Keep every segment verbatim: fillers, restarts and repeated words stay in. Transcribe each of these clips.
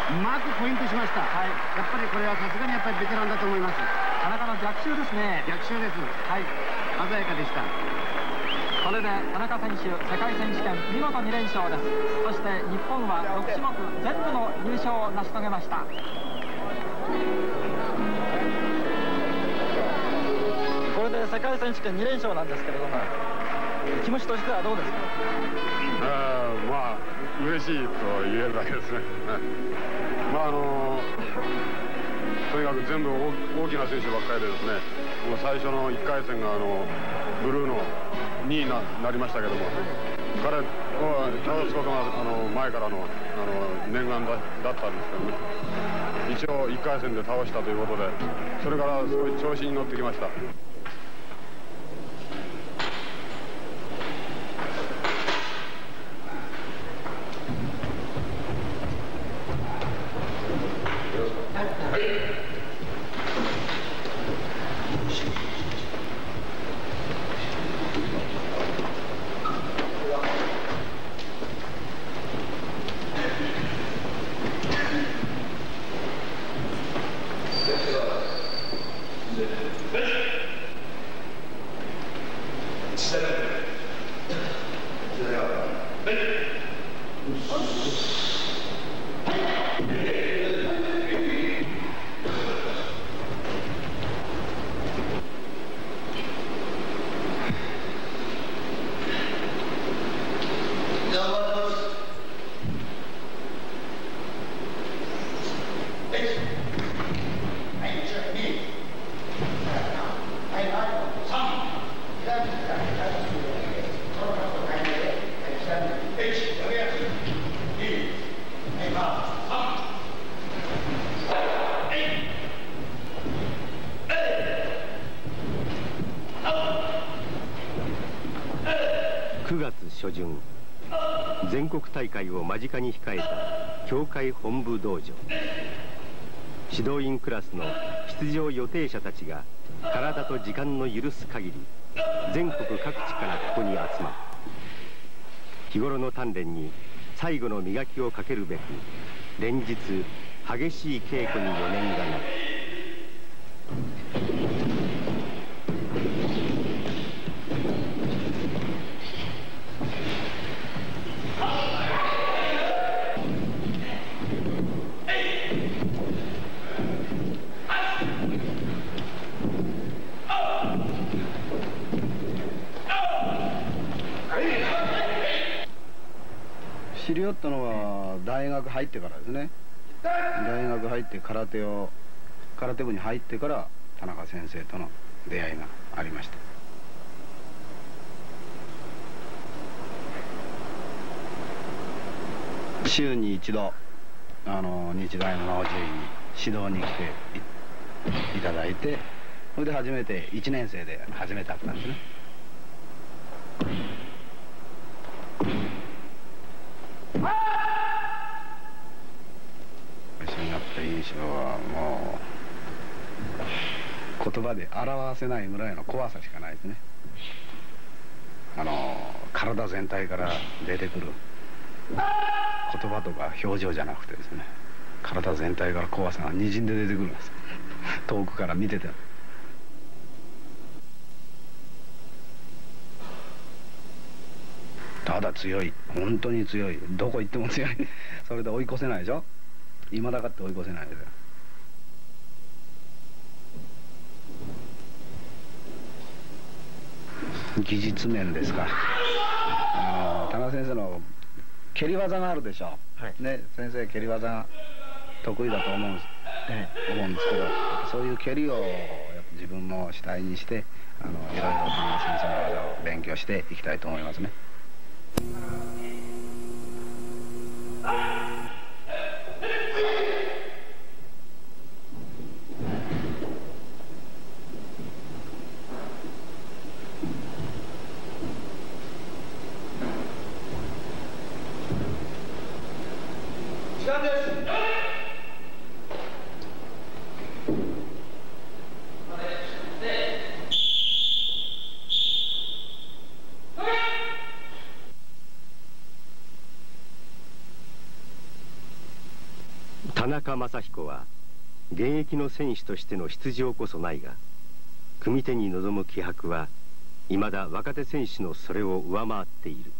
まずポイントしました。はい、やっぱりこれはさすがにやっぱりベテランだと思います。 田中の逆襲ですね。 逆襲です。はい、鮮やかでした。 これで田中選手、世界選手権見事に連勝です。そして日本はろく種目全部の優勝を成し遂げました。これで世界選手権に連勝なんですけれども、気持ちとしてはどうですか？ あまあ嬉しいと言えるだけですね。まああのとにかく全部大きな選手ばっかりでですね、もう最初のいっかい戦があのブルーのにいに な, なりましたけども、彼を倒すことがあの前からのあの念願 だ, だったんですけどね、一応いっかい戦で倒したということで、それからすごい調子に乗ってきました。 くがつしょじゅん、全国大会を間近に控えた協会本部道場。指導員クラスの出場予定者たちが体と時間の許す限り全国各地からここに集まる。日頃の鍛錬に最後の磨きをかけるべく、連日激しい稽古に余念がない。 知り合ったのは大学入ってからですね。大学入って空手を空手部に入ってから田中先生との出会いがありました。週に一度あの日大の直樹に指導に来て い, いただいて、それで初めていちねん生で初めて会ったんですね。私になった印象はもう言葉で表せないぐらいの怖さしかないですね。あの体全体から出てくる言葉とか表情じゃなくてですね、体全体から怖さがにじんで出てくるんです。遠くから見てても。ただ強い、本当に強い、どこ行っても強い。それで追い越せないでしょ。今だかって追い越せないですよ。技術面ですか。あの田中先生の蹴り技があるでしょ、はい、ね、先生蹴り技が得意だと思うんです、ええ、思うんですけど、そういう蹴りをやっぱ自分も主体にしてあのいろいろ田中先生の技を勉強していきたいと思いますね。 田中将彦は現役の選手としての出場こそないが、組手に臨む気迫はいまだ若手選手のそれを上回っている。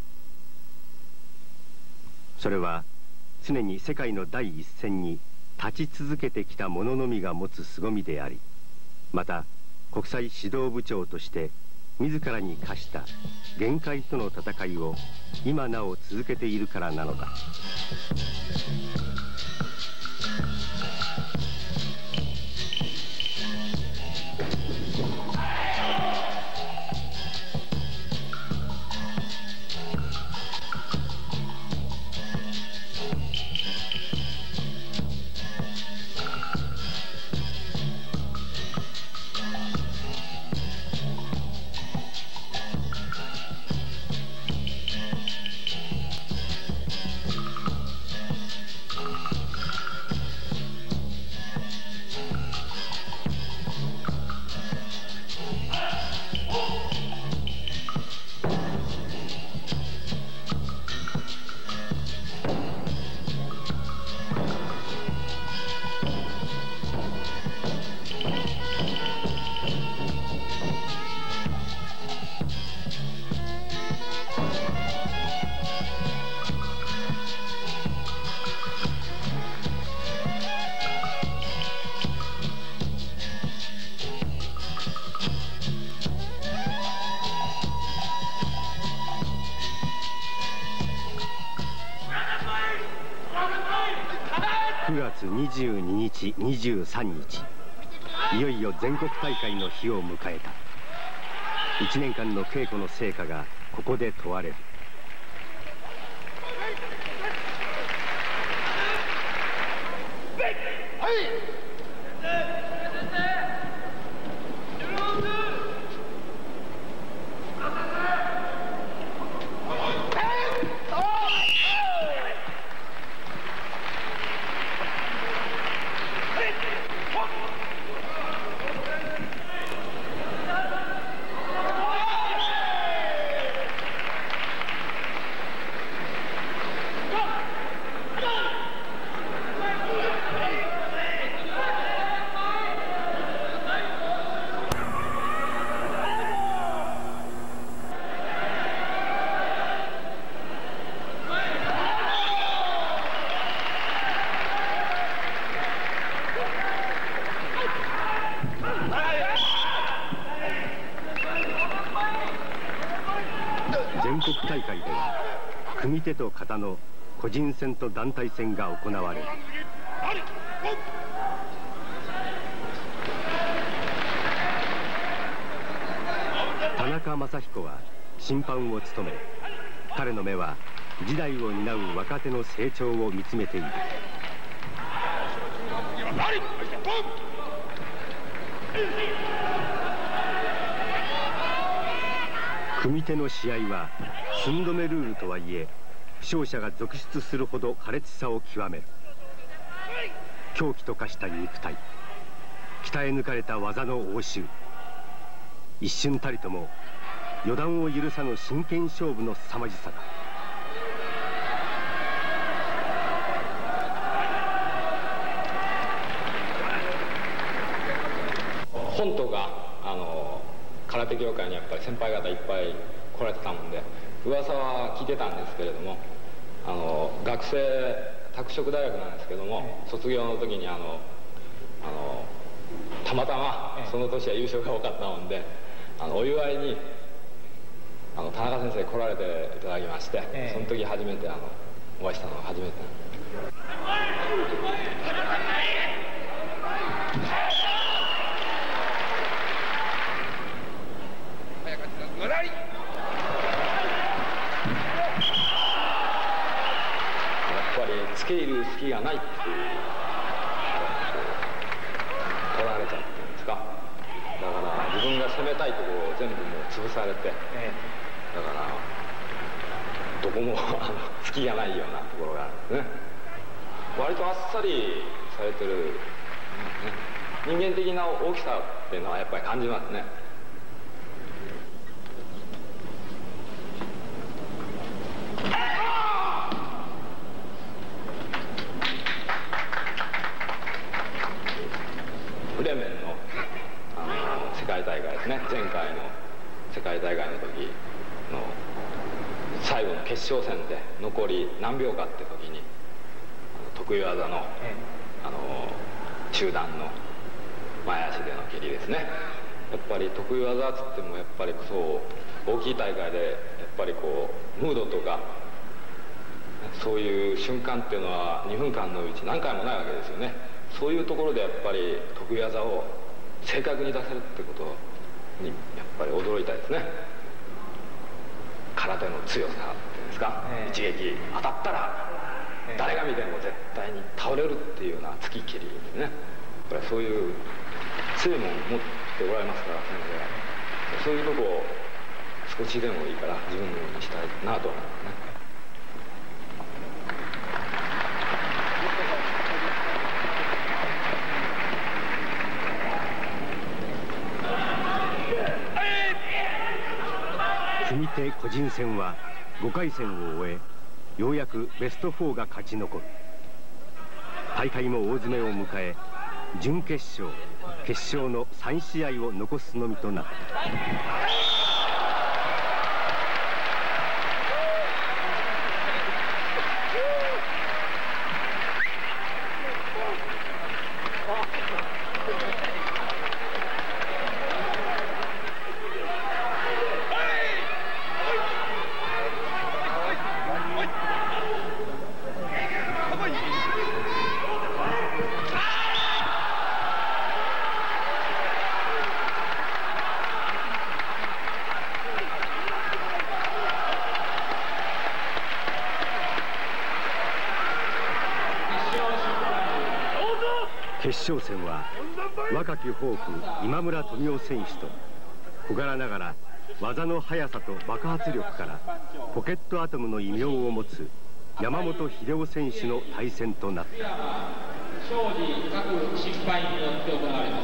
それは常に世界の第一線に立ち続けてきた者のみが持つ凄みであり、また国際指導部長として自らに課した限界との戦いを今なお続けているからなのだ。くがつにじゅうににち、にじゅうさんにち、いよいよ全国大会の日を迎えた。いちねんかんの稽古の成果がここで問われる。全国大会では組手と形の個人戦と団体戦が行われる。田中将彦は審判を務め、彼の目は時代を担う若手の成長を見つめている。組手の試合は寸止めルールとはいえ、負傷者が続出するほど苛烈さを極める。狂気と化した肉体、鍛え抜かれた技の応酬、一瞬たりとも予断を許さぬ真剣勝負の凄まじさだ。 本島があの空手業界にやっぱり先輩方いっぱい来られてたもんで、噂は聞いてたんですけれども、あの学生拓殖大学なんですけども、卒業の時にあのあのたまたまその年は優勝が多かったもんで、あのお祝いにあの田中先生来られていただきまして、その時初めてあのお会いしたのが初めて。付け入る隙がないっていう取られちゃってるんですか。だから自分が攻めたいところを全部もう潰されて、だからどこもあの隙がないようなところがあるんですね。割とあっさりされてる、ね、人間的な大きさっていうのはやっぱり感じますね。 連盟のあの世界大会ですね、前回の世界大会の時の最後の決勝戦で残り何秒かって時に得意技のあの中段の前足での蹴りですね。やっぱり得意技っつってもやっぱりそう大きい大会でやっぱりこうムードとかそういう瞬間っていうのはにふんかんのうち何回もないわけですよね。そういうところでやっぱり得意技を正確に出せるってことにやっぱり驚いたですね。空手の強さっていうんですか、えー、一撃当たったら誰が見ても絶対に倒れるっていうような突き切りですね。これそういう強いものを持っておられますから、先生そういうとこを少しでもいいから自分のようにしたいなと思いますね。 組手個人戦はごかい戦を終え、ようやくベストフォーが勝ち残る。大会も大詰めを迎え、準決勝決勝のさん試合を残すのみとなった。決勝戦は若きホープ今村富夫選手と小柄ながら技の速さと爆発力からポケットアトムの異名を持つ山本英夫選手の対戦となった。 勝利各審判員によって行われます。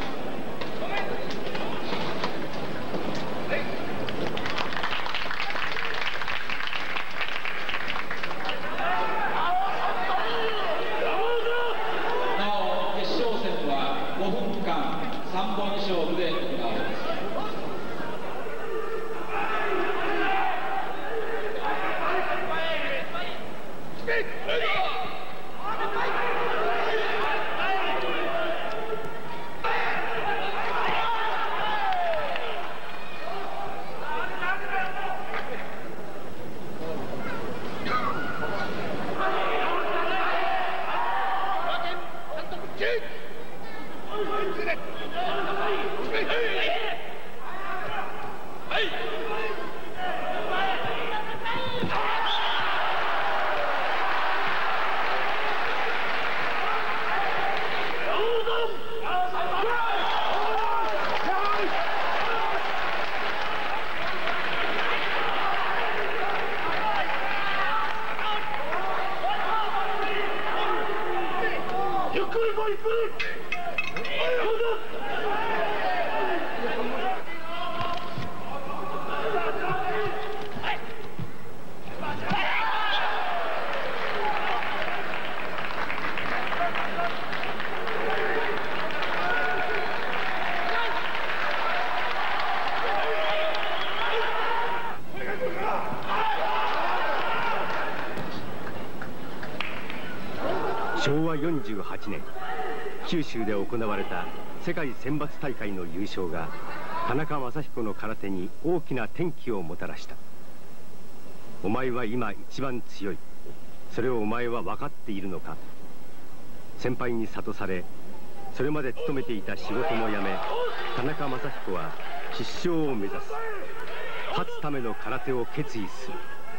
しょうわよんじゅうはちねん、九州で行われた世界選抜大会の優勝が田中将彦の空手に大きな転機をもたらした。お前は今一番強い、それをお前は分かっているのか。先輩に諭され、それまで勤めていた仕事も辞め、田中将彦は必勝を目指す、勝つための空手を決意する。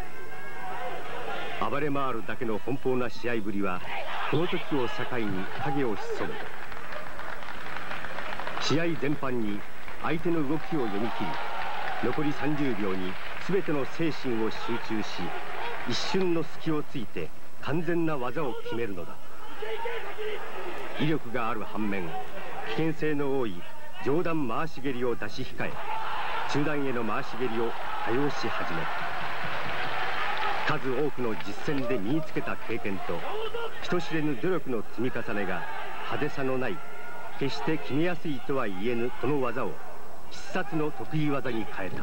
暴れ回るだけの奔放な試合ぶりはこの時を境に影を潜め、試合全般に相手の動きを読み切り、残りさんじゅうびょうに全ての精神を集中し、一瞬の隙をついて完全な技を決めるのだ。威力がある反面、危険性の多い上段回し蹴りを出し控え、中段への回し蹴りを多用し始める。数多くの実践で身につけた経験と人知れぬ努力の積み重ねが派手さのない決して決めやすいとは言えぬこの技を必殺の得意技に変えた。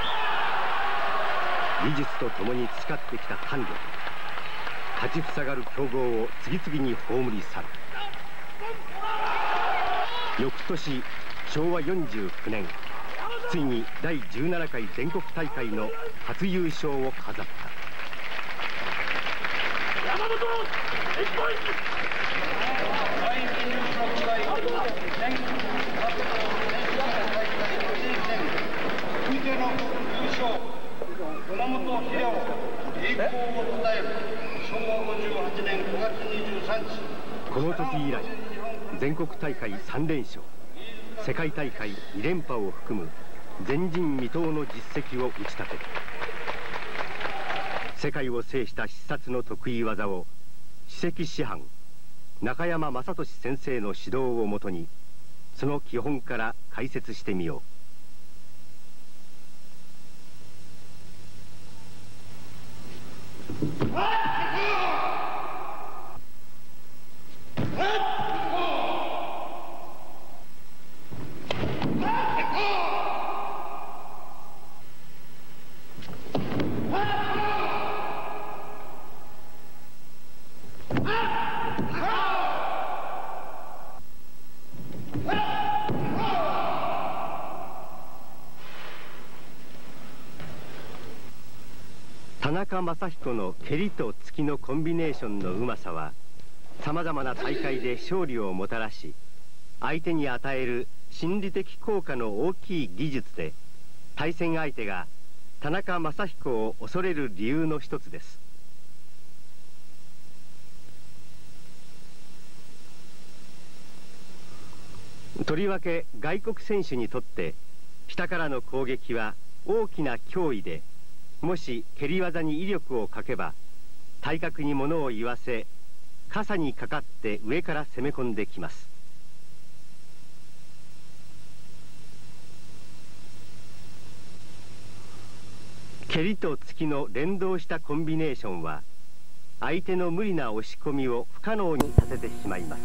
技術とともに培ってきた胆力、立ちふさがる強豪を次々に葬り去る。翌年しょうわよんじゅうきゅうねん、ついにだいじゅうななかい全国大会の初優勝を飾った。山本エキポイント。 熊本秀夫栄光を伝えるしょうわごじゅうはちねんごがつにじゅうさんにち。 この時以来全国大会さんれんしょう、世界大会にれんぱを含む前人未到の実績を打ち立てる。世界を制した必殺の得意技を史跡師範中山雅俊先生の指導をもとにその基本から解説してみよう。田中将彦の蹴りと突きのコンビネーションのうまさはさまざまな大会で勝利をもたらし、相手に与える心理的効果の大きい技術で対戦相手が田中将彦を恐れる理由の一つです。とりわけ外国選手にとって下からの攻撃は大きな脅威で、もし蹴り技に威力をかけば体格に物を言わせ傘にかかって上から攻め込んできます。蹴りと突きの連動したコンビネーションは相手の無理な押し込みを不可能にさせてしまいます。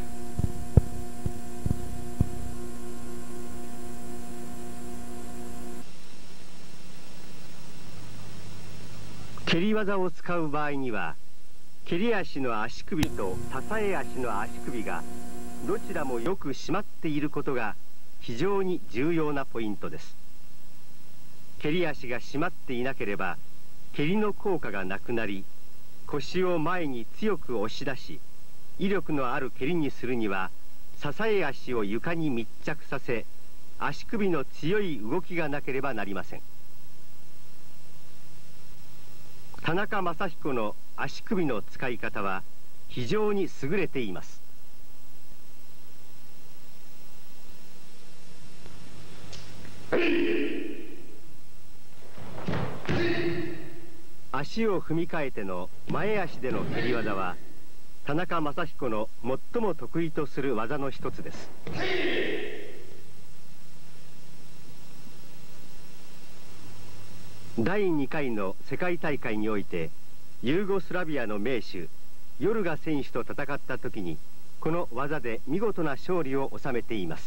蹴り技を使う場合には蹴り足の足首と支え足の足首がどちらもよく締まっていることが非常に重要なポイントです。蹴り足が締まっていなければ蹴りの効果がなくなり、腰を前に強く押し出し威力のある蹴りにするには支え足を床に密着させ足首の強い動きがなければなりません。田中将彦の足首の使い方は非常に優れています。足を踏み替えての前足での蹴り技は田中将彦の最も得意とする技の一つです。だいにかいの世界大会においてユーゴスラビアの名手ヨルガ選手と戦った時にこの技で見事な勝利を収めています。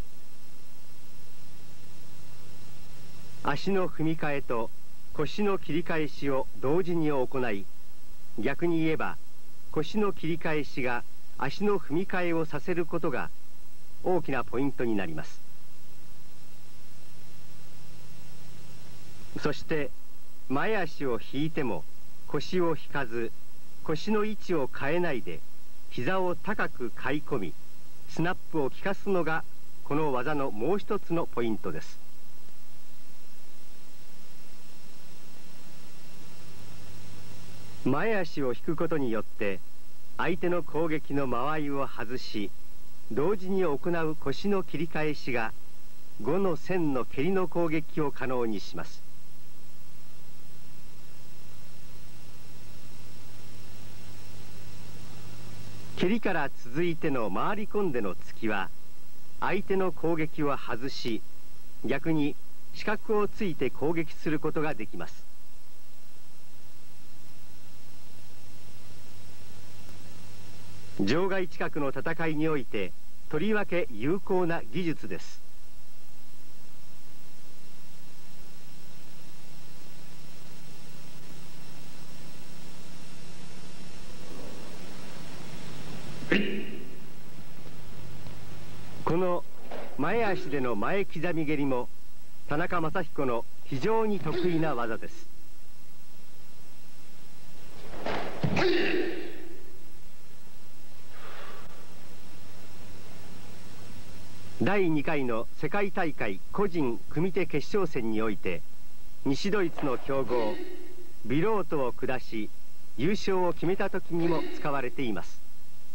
足の踏み替えと腰の切り返しを同時に行い、逆に言えば腰の切り返しが足の踏み替えをさせることが大きなポイントになります。そして前足を引いても腰を引かず、腰の位置を変えないで膝を高くかい込みスナップを効かすのがこの技のもう一つのポイントです。前足を引くことによって相手の攻撃の間合いを外し、同時に行う腰の切り返しがごの線の蹴りの攻撃を可能にします。蹴りから続いての回り込んでの突きは相手の攻撃を外し、逆に死角をついて攻撃することができます。場外近くの戦いにおいてとりわけ有効な技術です。この前足での前刻み蹴りも田中将彦の非常に得意な技です。だいにかいの世界大会個人組手決勝戦において西ドイツの強豪ビロートを下し優勝を決めた時にも使われています。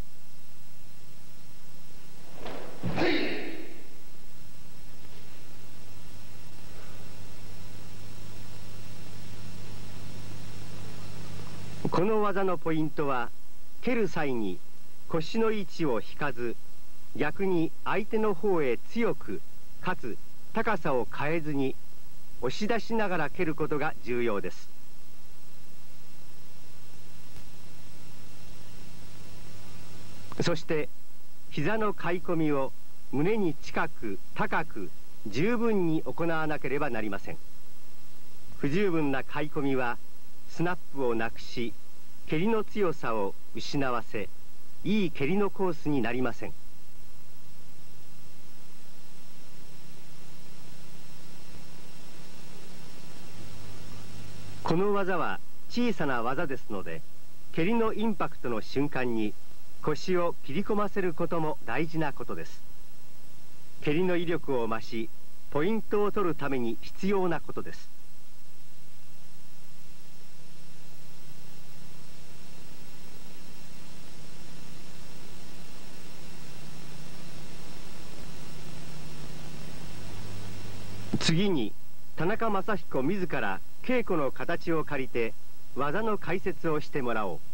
この技のポイントは蹴る際に腰の位置を引かず逆に相手の方へ強くかつ高さを変えずに押し出しながら蹴ることが重要です。そして膝のかい込みを胸に近く高く十分に行わなければなりません。不十分なかい込みはスナップをなくし蹴りの強さを失わせいい蹴りのコースになりません。この技は小さな技ですので蹴りのインパクトの瞬間に腰を切り込ませることも大事なことです。蹴りの威力を増しポイントを取るために必要なことです。次に田中将彦自ら稽古の形を借りて技の解説をしてもらおう。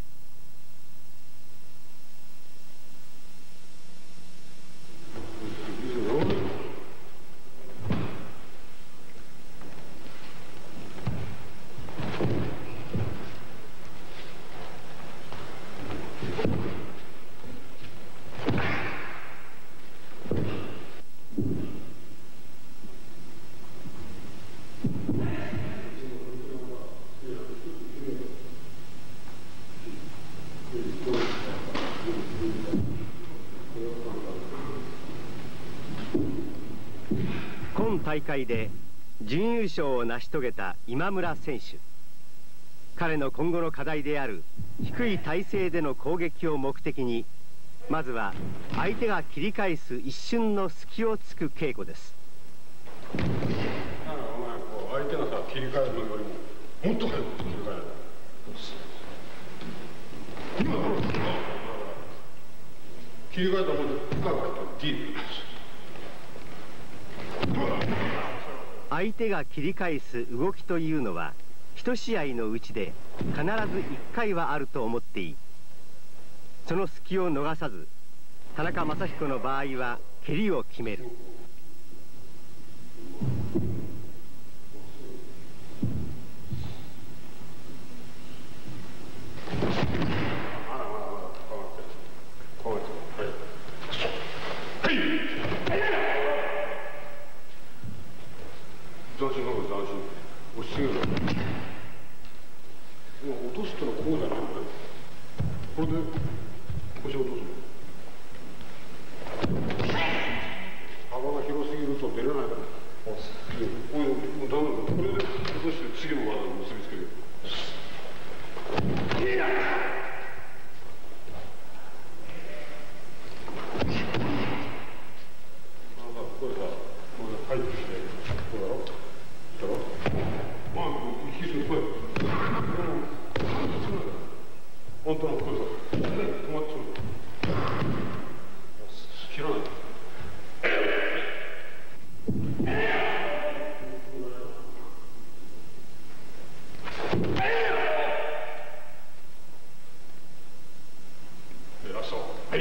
今大会で準優勝を成し遂げた今村選手、彼の今後の課題である低い体勢での攻撃を目的にまずは相手が切り返す一瞬の隙をつく稽古です。 だからお前こう相手がさ切り返すのよりももっと早く切り返る。今ほら切り替えたらもっと深く入ったディープです。 相手が切り返す動きというのは一試合のうちで必ずいっかいはあると思っていい。その隙を逃さず田中将彦の場合は蹴りを決める。 斬新なこと斬新。押しすぎる。落とすってのはこうじゃないのね。これで腰を落とすの。幅が広すぎると出れないから。こういうもうダメだ。これで落として次の技に結びつける。いや。これさ、これ入ってきて、こうだろ。まあ、引きする声。本当の声だ。止まってる。知らない。偉そう。はい。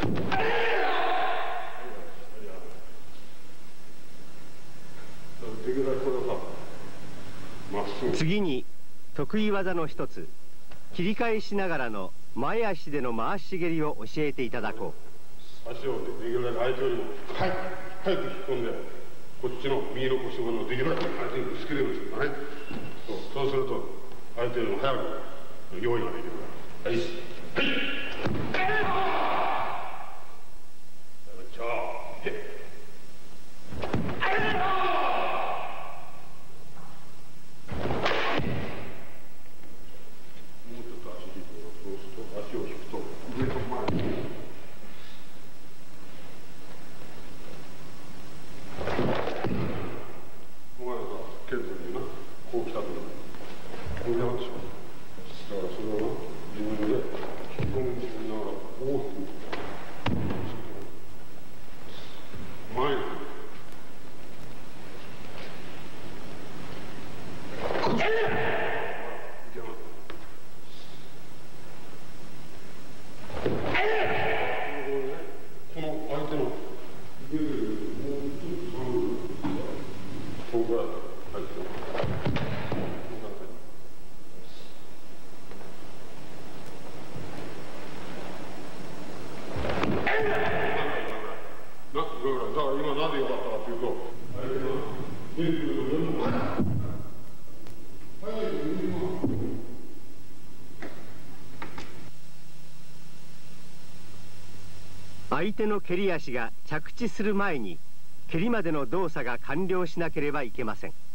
次に得意技の一つ切り返しながらの前足での回し蹴りを教えていただこう。 足をできるだけ相手よりも早く早く引っ込んで、こっちの右の腰骨をできるだけ相手にぶつけれるんですよね。そうそうすると相手よりも早く用意ができるから。はいはいじゃあへっ相手の蹴り足が着地する前に蹴りまでの動作が完了しなければいけません。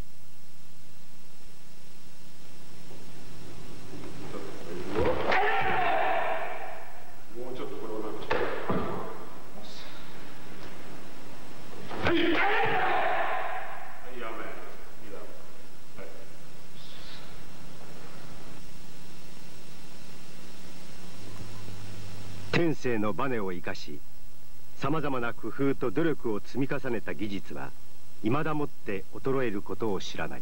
天性のバネを生かし、さまざまな工夫と努力を積み重ねた技術はいまだもって衰えることを知らない。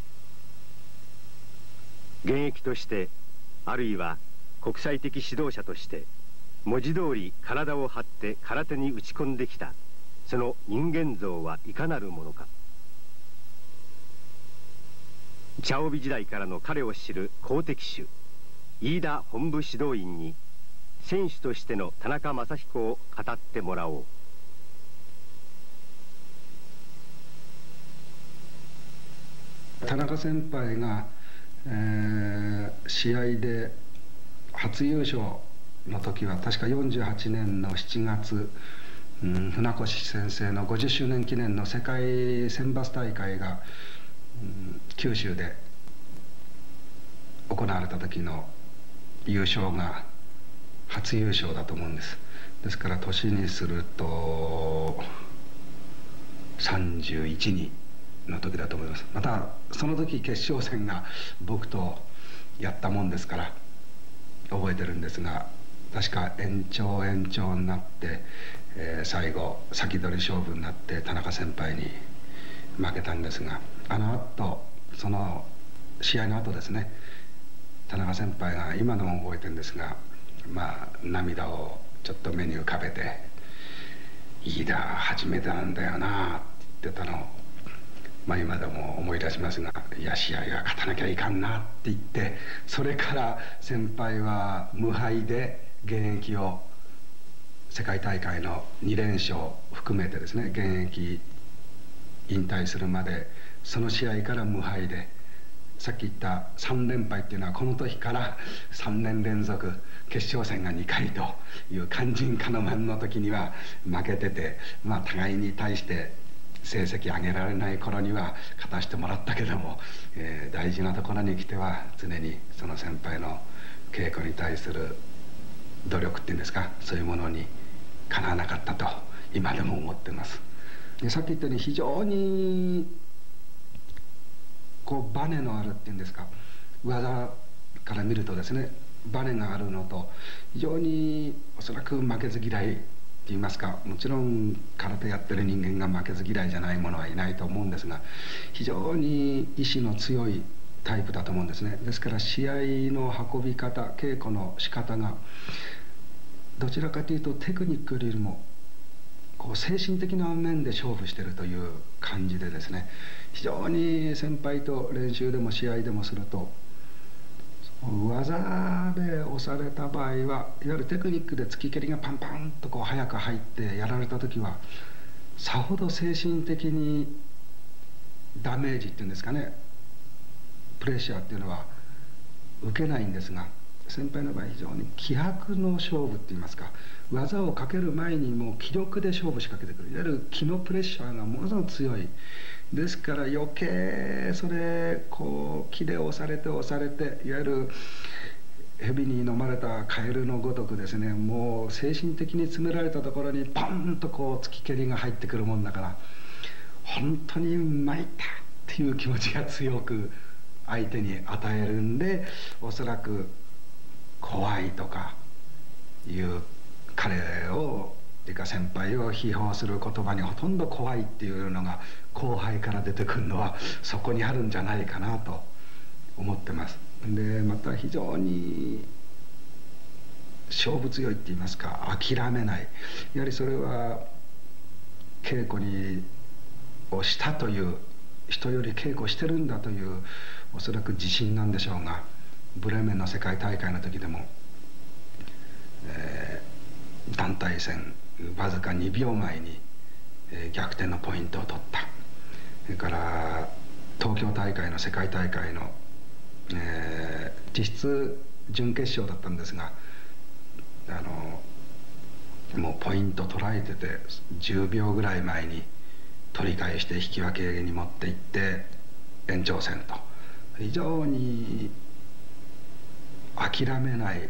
現役として、あるいは国際的指導者として、文字通り体を張って空手に打ち込んできたその人間像はいかなるものか。茶帯時代からの彼を知る好敵手飯田本部指導員に選手としての田中将彦を語ってもらおう。 田中先輩が、えー、試合で初優勝の時は確かよんじゅうはちねんのしちがつ、うん、船越先生のごじゅっしゅうねん記念の世界選抜大会が、うん、九州で行われた時の優勝が初優勝だと思うんです。ですから年にするとさんじゅういちにの時だと思います。またその時決勝戦が僕とやったもんですから覚えてるんですが、確か延長延長になって、えー、最後先取り勝負になって田中先輩に負けたんですが、あの後その試合の後ですね、田中先輩が今でも覚えてるんですが、まあ涙をちょっと目に浮かべて「飯田初めてなんだよな」って言ってたのを、まあ、今でも思い出しますが「いや試合は勝たなきゃいかんな」って言って、それから先輩は無敗で現役を世界大会のに連勝含めてですね、現役引退するまでその試合から無敗で、さっき言ったさん連敗っていうのはこの時からさんねん連続決勝戦がにかいという肝心要の時には負けてて、まあ互いに対して成績上げられない頃には勝たしてもらったけども、えー、大事なところに来ては常にその先輩の稽古に対する努力っていうんですか、そういうものにかなわなかったと今でも思ってます。でさっき言ったように非常にこうバネのあるっていうんですか、技から見るとですねバネがあるのと、非常におそらく負けず嫌いって言いますか、もちろん空手やってる人間が負けず嫌いじゃない者はいないと思うんですが、非常に意志の強いタイプだと思うんですね。ですから試合の運び方、稽古の仕方がどちらかというとテクニックよりもこう精神的な面で勝負してるという感じでですね、非常に先輩と練習でも試合でもすると技で押された場合はいわゆるテクニックで突き蹴りがパンパンとこう早く入ってやられた時はさほど精神的にダメージっていうんですかね、プレッシャーっていうのは受けないんですが、先輩の場合非常に気迫の勝負っていいますか、技をかける前にもう気力で勝負しかけてくる、いわゆる気のプレッシャーがものすごく強いですから、余計それこう気で押されて押されて、いわゆる蛇に飲まれたカエルのごとくですね、もう精神的に詰められたところにポンとこう突き蹴りが入ってくるもんだから、本当に参ったっていう気持ちが強く相手に与えるんで、おそらく怖いとかいう彼をというか先輩を批評する言葉にほとんど怖いっていうのが後輩から出てくるのはそこにあるんじゃないかなと思ってます。でまた非常に勝負強いって言いますか、諦めない、やはりそれは稽古にをしたという、人より稽古してるんだというおそらく自信なんでしょうが、ブレーメンの世界大会の時でも、えー、団体戦わずかにびょうまえに、えー、逆転のポイントを取った。それから東京大会の世界大会の、えー、実質準決勝だったんですが、あのもうポイント取られててじゅうびょうぐらい前に取り返して引き分けに持っていって延長戦と、非常に諦めない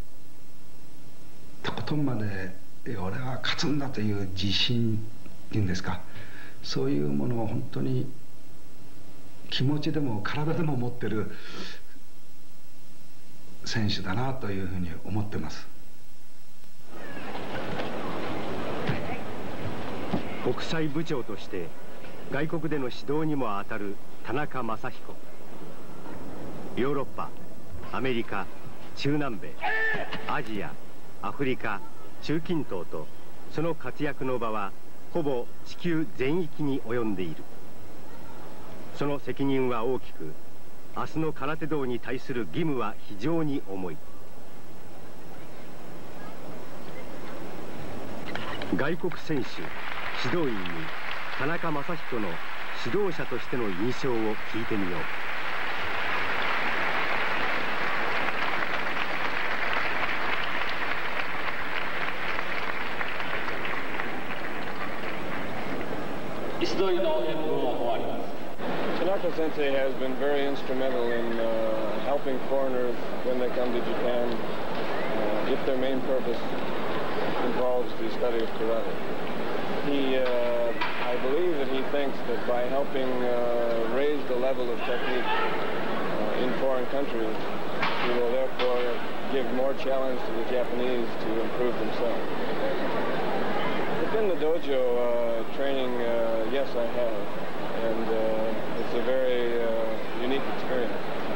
とことんまで俺は勝つんだという自信っていうんですか、そういうものを本当に気持ちでも体でも持ってる選手だなというふうに思ってます。 国際部長として外国での指導にも当たる田中将彦。ヨーロッパ、アメリカ、中南米、アジア、アフリカ、中近東とその活躍の場はほぼ地球全域に及んでいる。その責任は大きく、明日の空手道に対する義務は非常に重い。外国選手指導員に田中将彦の指導者としての印象を聞いてみよう。 Tanaka Sensei has been very instrumental in uh, helping foreigners when they come to Japan, uh, if their main purpose involves the study of karate. He, uh, I believe that he thinks that by helping uh, raise the level of technique uh, in foreign countries, he will therefore give more challenge to the Japanese to improve themselves. Within the dojo uh, training, uh, yes, I have, and uh, it's a very uh, unique experience.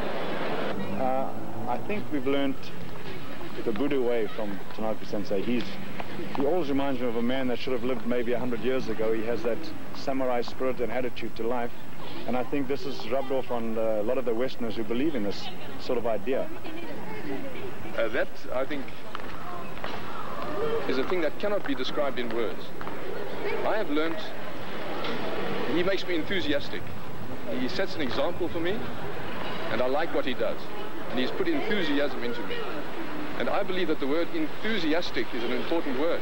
Uh, I think we've learned the Buddha way from Tanaka Sensei. He's, he always reminds me of a man that should have lived maybe a hundred years ago. He has that samurai spirit and attitude to life, and I think this is rubbed off on uh, a lot of the Westerners who believe in this sort of idea. Uh, that, I think, is a thing that cannot be described in words. I have learned, he makes me enthusiastic. He sets an example for me, and I like what he does. And he's put enthusiasm into me. And I believe that the word enthusiastic is an important word.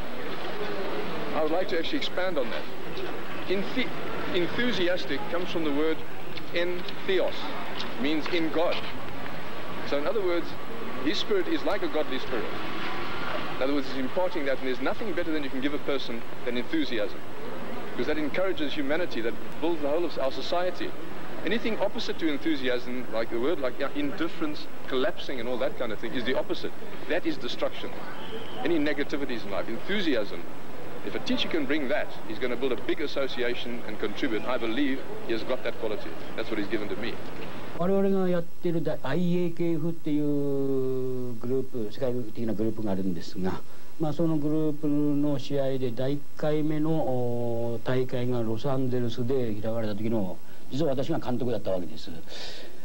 I would like to actually expand on that. Enth enthusiastic comes from the word en theos, means in God. So in other words, his spirit is like a godly spirit. In other words, he's imparting that, and there's nothing better than you can give a person than enthusiasm. Because that encourages humanity, that builds the whole of our society. Anything opposite to enthusiasm, like the word like indifference, collapsing and all that kind of thing, is the opposite. That is destruction. Any negativities in life, enthusiasm, if a teacher can bring that, he's going to build a big association and contribute. I believe he has got that quality. That's what he's given to me. 我々がやっている アイエーケーエフ っていうグループ、世界的なグループがあるんですが、まあ、そのグループの試合でだいいっかいめの大会がロサンゼルスで開かれた時の、実は私が監督だったわけです。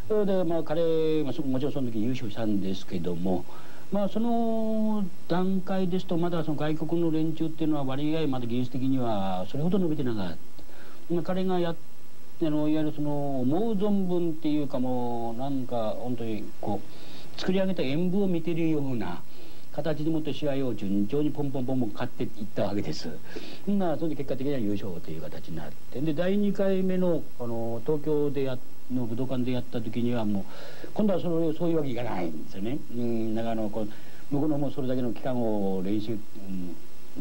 それでまあ彼がもちろんその時優勝したんですけども、まあその段階ですとまだその外国の連中っていうのは割合まだ技術的にはそれほど伸びてなかった。まあ、彼がやってのいわゆるその思う存分っていうかもうなんか本当にこう作り上げた演舞を見てるような形でもって試合を順調にポンポンポンポン勝っていったわけです。まあそれで結果的には優勝という形になって、でだいにかいめのあの東京でやの武道館でやった時にはもう今度はそれそういうわけいかないんですよね。うんだからあのこう向こうのもそれだけの期間を練習、うん、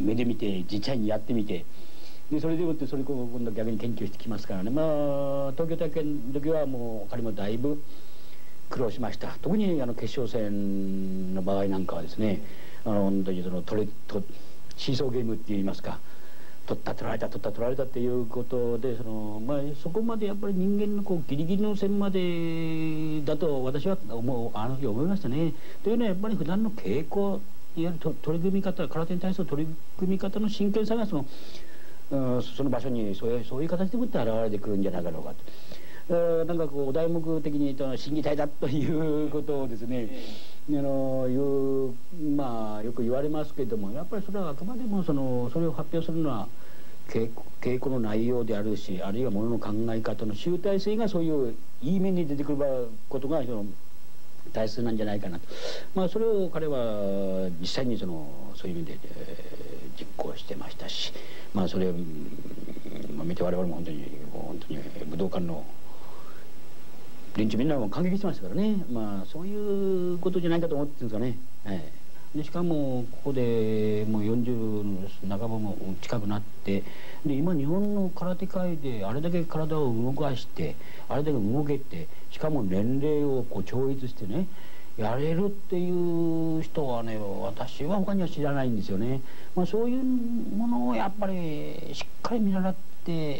目で見て実際にやってみて。でそれでもってそれを今度逆に研究してきますからね。まあ東京大会の時はもう彼もだいぶ苦労しました。特にあの決勝戦の場合なんかはですね、あの本当にその取れとシーソーゲームって言いますか、取った取られた取った取られたっていうことで、そのまあそこまでやっぱり人間のこうギリギリの線までだと私は思うあの時思いましたね。というのはやっぱり普段の稽古いわゆる取り組み方、空手に対する取り組み方の真剣さがそのうん、その場所にそういうそういう形でもって現れてくるんじゃないかろうかと。なんかこうお題目的に言うと審議体だということをですね、あのいうまあよく言われますけれども、やっぱりそれはあくまでもそのそれを発表するのは稽古、稽古の内容であるし、あるいはものの考え方の集大成がそういういい面に出てくることがその大切なんじゃないかなと。まあそれを彼は実際にそのそういう意味で、えー、実行してましたし、まあそれを、まあ、見て我々も本当に本当に武道館の連中みんなも感激してましたからね。まあそういうことじゃないかと思ってるんですかね。はいでしかもここでもうよんじゅうの半ばも近くなって、で今日本の空手界であれだけ体を動かしてあれだけ動けて、しかも年齢をこう超越してねやれるっていう人はね、私は他には知らないんですよね。まあ、そういうものをやっぱりしっかり見習って、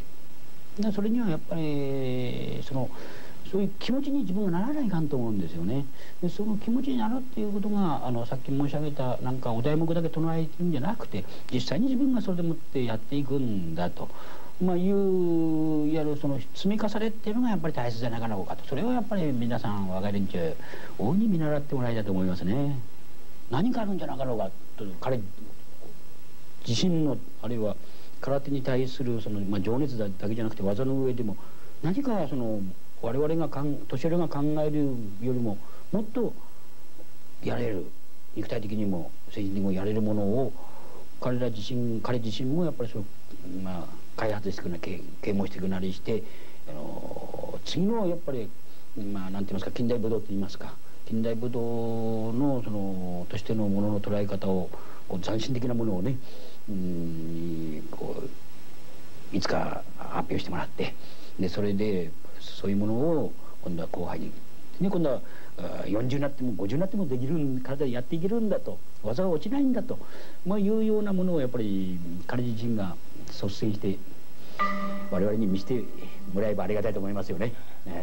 でそれにはやっぱりそのそういう気持ちに自分がならないかんと思うんですよね。でその気持ちになるっていうことがあのさっき申し上げたなんかお題目だけ唱えてるんじゃなくて、実際に自分がそれでもってやっていくんだと、まあ、いういわゆるその積み重ねっていうのがやっぱり大切じゃないかなと。それをやっぱり皆さん若い連中大いに見習ってもらいたいと思いますね。何かあるんじゃなかろうかと、彼自身のあるいは空手に対するその、まあ、情熱だけじゃなくて技の上でも何かその我々がかん年寄りが考えるよりももっとやれる、肉体的にも精神的にもやれるものを彼ら自身彼自身もやっぱりその、まあ、開発していくなり啓蒙していくなりして、あの次のやっぱりまあなんて言いますか近代武道と言いますか、近代武道のそのとしてのものの捉え方を斬新的なものをね、うんこういつか発表してもらって、でそれでそういうものを今度は後輩に、ね、今度はよんじゅうになってもごじゅうになってもできる体でやっていけるんだと、技が落ちないんだと、まあ、いうようなものをやっぱり彼自身が率先して我々に見せてもらえばありがたいと思いますよね。ね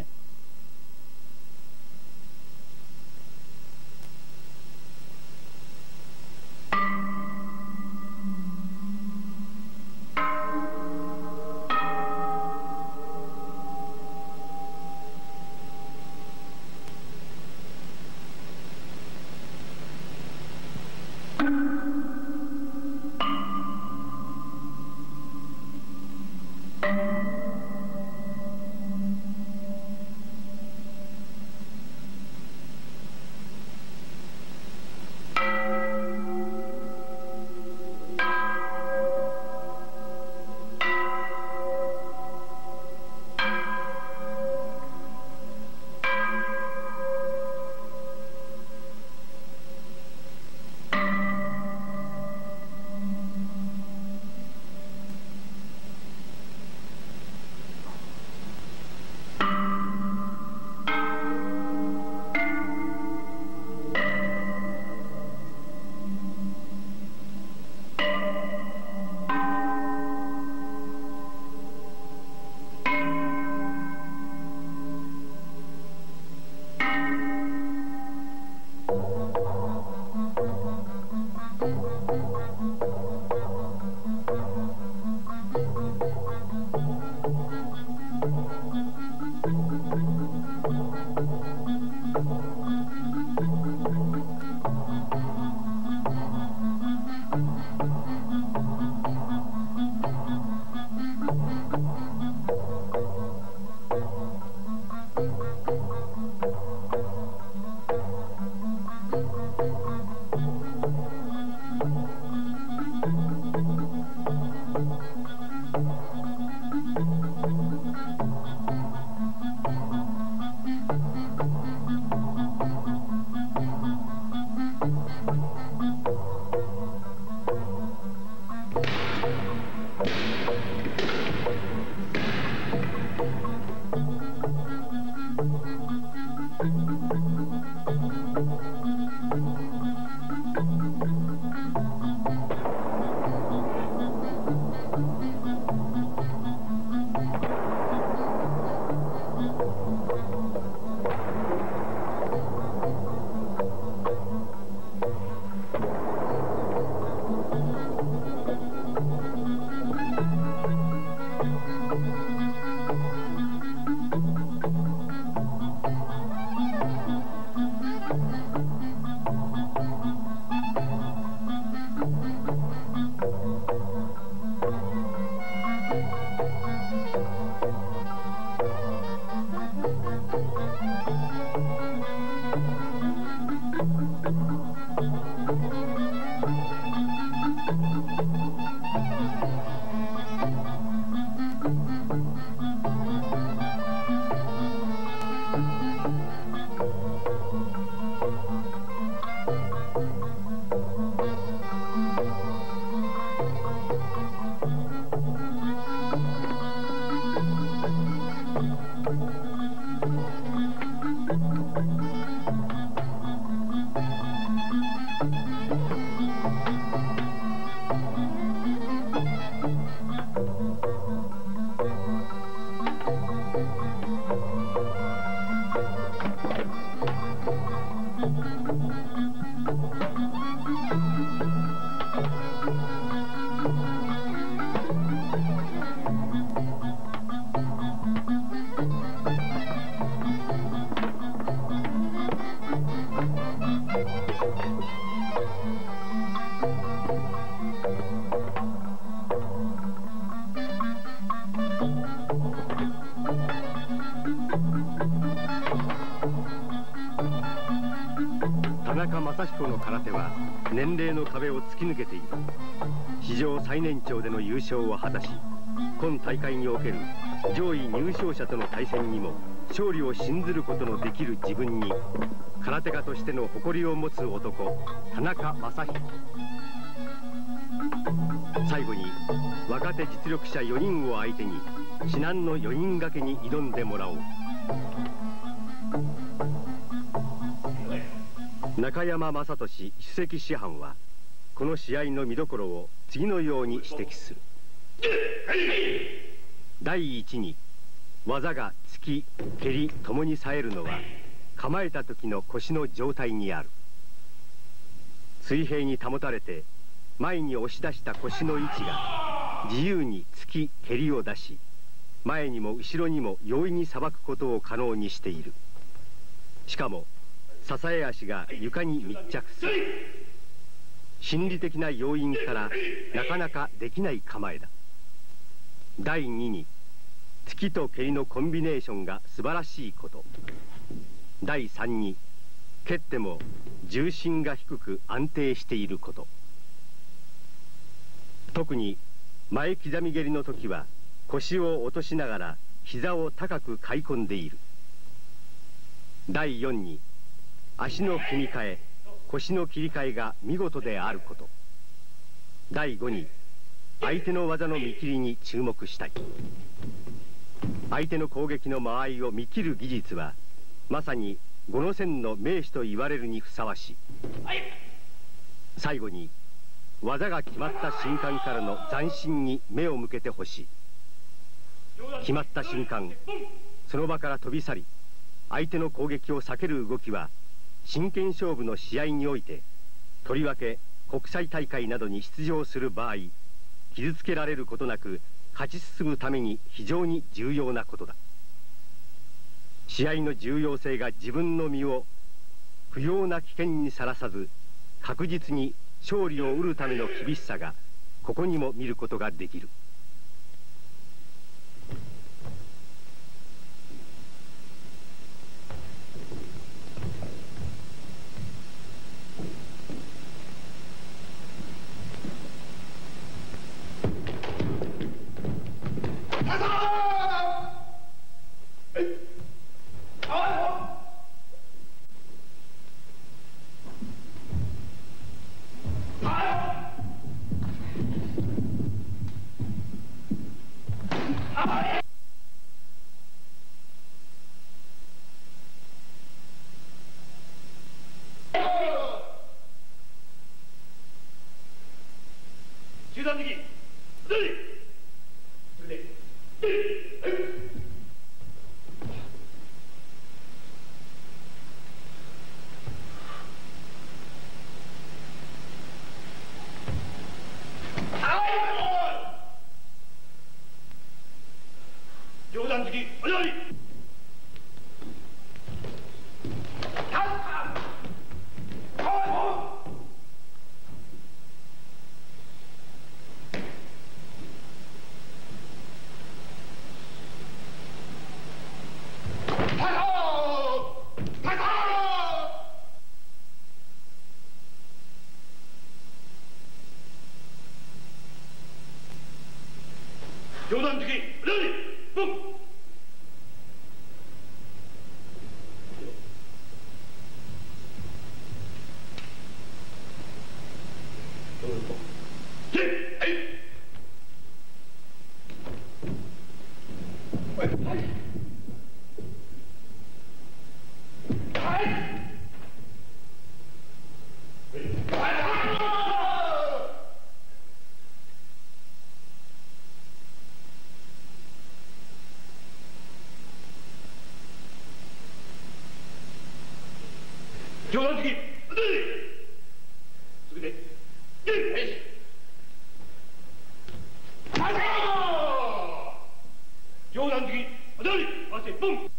正彦の空手は年齢の壁を突き抜けている。史上最年長での優勝を果たし、今大会における上位入賞者との対戦にも勝利を信ずることのできる自分に、空手家としての誇りを持つ男、田中正彦。最後に若手実力者よにんを相手に至難のよにん掛けに挑んでもらおう。中山雅俊首席師範はこの試合の見どころを次のように指摘する。第一に、技が突き蹴りともに冴えるのは構えた時の腰の状態にある。水平に保たれて前に押し出した腰の位置が自由に突き蹴りを出し、前にも後ろにも容易にさばくことを可能にしている。しかも支え足が床に密着する。心理的な要因からなかなかできない構えだ。第二に、突きと蹴りのコンビネーションが素晴らしいこと。第三に、蹴っても重心が低く安定していること。特に前刻み蹴りの時は腰を落としながら膝を高くかい込んでいる。第四に、足の組み替え、腰の切り替えが見事であること。第五に、相手の技の見切りに注目したい。相手の攻撃の間合いを見切る技術はまさに五の線の名手と言われるにふさわしい。最後に、技が決まった瞬間からの斬新に目を向けてほしい。決まった瞬間、その場から飛び去り相手の攻撃を避ける動きは真剣勝負の試合において、とりわけ国際大会などに出場する場合、傷つけられることなく勝ち進むために非常に重要なことだ。試合の重要性が自分の身を不要な危険にさらさず確実に勝利を得るための厳しさがここにも見ることができる。 中段的それで上段突きお願い。上段突きお願い。ボン上段突きそれで上段突き当たり汗ボン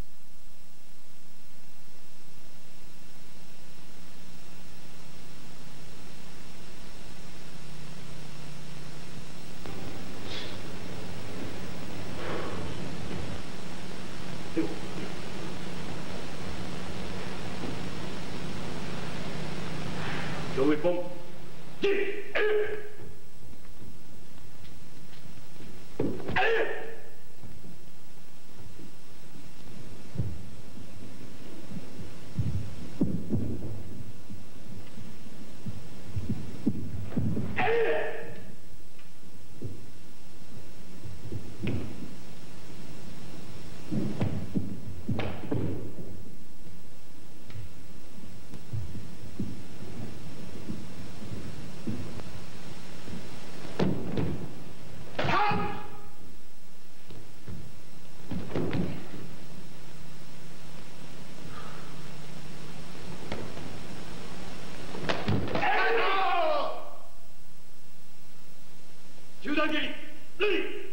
中段蹴り、レディー